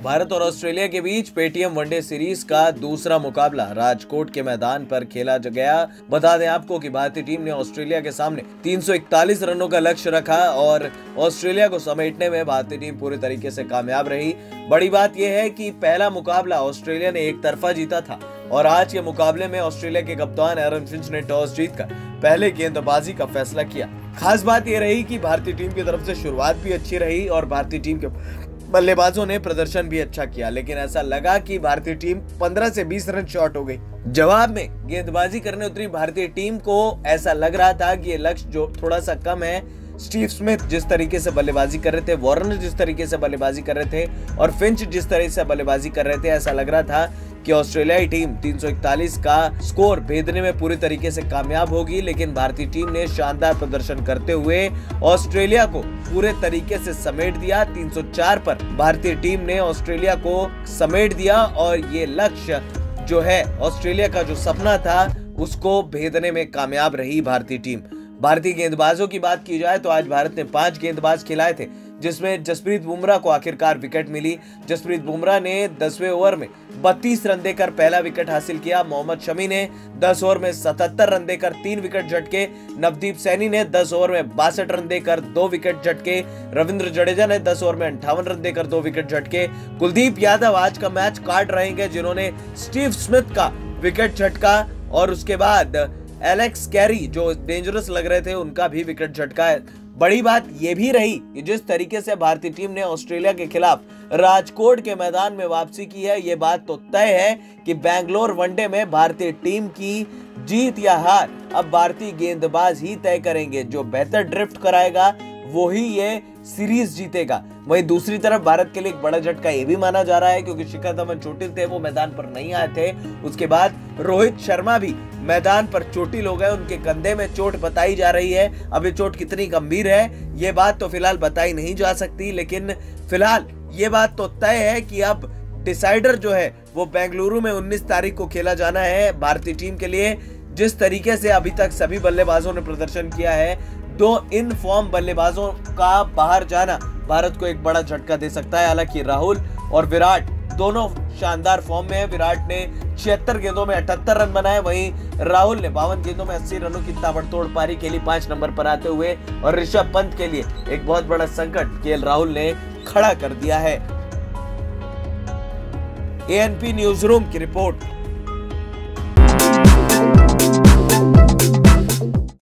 भारत और ऑस्ट्रेलिया के बीच Paytm one day series का दूसरा मुकाबला राजकोट के मैदान पर खेला गया। बता दें आपको कि भारतीय टीम ने ऑस्ट्रेलिया के सामने 341 रनों का लक्ष्य रखा और ऑस्ट्रेलिया को समेटने में भारतीय टीम पूरी तरीके से कामयाब रही। बड़ी बात यह है कि पहला मुकाबला ऑस्ट्रेलिया ने एक तरफा जीता था और आज के मुकाबले में ऑस्ट्रेलिया के कप्तान एरन फिंच ने टॉस जीतकर पहले गेंदबाजी का फैसला किया। खास बात यह रही कि भारतीय टीम की तरफ से शुरुआत भी अच्छी रही और भारतीय टीम के बल्लेबाजों ने प्रदर्शन भी अच्छा किया, लेकिन ऐसा लगा कि भारतीय टीम 15 से 20 रन शॉर्ट हो गई। जवाब में गेंदबाजी करने उतरी भारतीय टीम को ऐसा लग रहा था कि ये लक्ष्य जो थोड़ा सा कम है। स्टीव स्मिथ जिस तरीके से बल्लेबाजी कर रहे थे, वार्नर जिस तरीके से बल्लेबाजी कर रहे थे और फिंच जिस तरह से बल्लेबाजी कर रहे थे, ऐसा लग रहा था कि ऑस्ट्रेलियाई टीम 341 का स्कोर भेदने में पूरी तरीके से कामयाब होगी। लेकिन भारतीय टीम ने शानदार प्रदर्शन करते हुए ऑस्ट्रेलिया को पूरे तरीके से समेट दिया। 304 पर भारतीय टीम ने ऑस्ट्रेलिया को समेट दिया और ये लक्ष्य जो है ऑस्ट्रेलिया का जो सपना था उसको भेदने में कामयाब रही भारतीय टीम। भारतीय गेंदबाजों की बात की जाए तो आज भारत ने 5 गेंदबाज खिलाए थे, जिसमें जसप्रीत बुमराह को आखिरकार विकेट मिली। जसप्रीत बुमराह ने 10वें ओवर में 32 रन देकर पहला विकेट हासिल किया। मोहम्मद शमी ने 10 ओवर में 77 रन देकर 3 विकेट झटके। नवदीप सैनी ने 10 ओवर में 62 रन देकर 2 विकेट झटके। रविंद्र जडेजा ने 10 ओवर में 58 रन देकर 2 विकेट झटके। कुलदीप यादव आज का मैच काट रहेंगे, जिन्होंने स्टीव स्मिथ का विकेट झटका और उसके बाद एलेक्स कैरी जो डेंजरस लग रहे थे उनका भी विकेट झटका है। बड़ी बात यह भी रही कि जिस तरीके से भारतीय टीम ने ऑस्ट्रेलिया के खिलाफ राजकोट के मैदान में वापसी की है, ये बात तो तय है कि बेंगलोर वनडे में भारतीय टीम की जीत या हार अब भारतीय गेंदबाज ही तय करेंगे। जो बेहतर ड्रिफ्ट कराएगा वो ही ये सीरीज जीतेगा। वहीं दूसरी तरफ भारत के लिए एक बड़ा झटका ये भी माना जा रहा है, क्योंकि शिखर धवन चोटिल थे, वो मैदान पर नहीं आए थे। उसके बाद रोहित शर्मा भी मैदान पर चोटिल हो गए, उनके कंधे में चोट बताई जा रही है। अब ये चोट कितनी गंभीर है ये बात तो फिलहाल बताई नहीं जा सकती, लेकिन फिलहाल ये बात तो तय है कि अब डिसाइडर जो है वो बेंगलुरु में 19 तारीख को खेला जाना है भारतीय टीम के लिए। जिस तरीके से अभी तक सभी बल्लेबाजों ने प्रदर्शन किया है, 2 इन फॉर्म बल्लेबाजों का बाहर जाना भारत को एक बड़ा झटका दे सकता है। हालांकि राहुल और विराट दोनों शानदार फॉर्म में है। विराट ने 76 गेंदों में 78 रन बनाए, वहीं राहुल ने 52 गेंदों में 80 रनों की ताबड़तोड़ पारी खेली 5 नंबर पर आते हुए। और ऋषभ पंत के लिए एक बहुत बड़ा संकट केएल राहुल ने खड़ा कर दिया है। एएनपी न्यूज रूम की रिपोर्ट।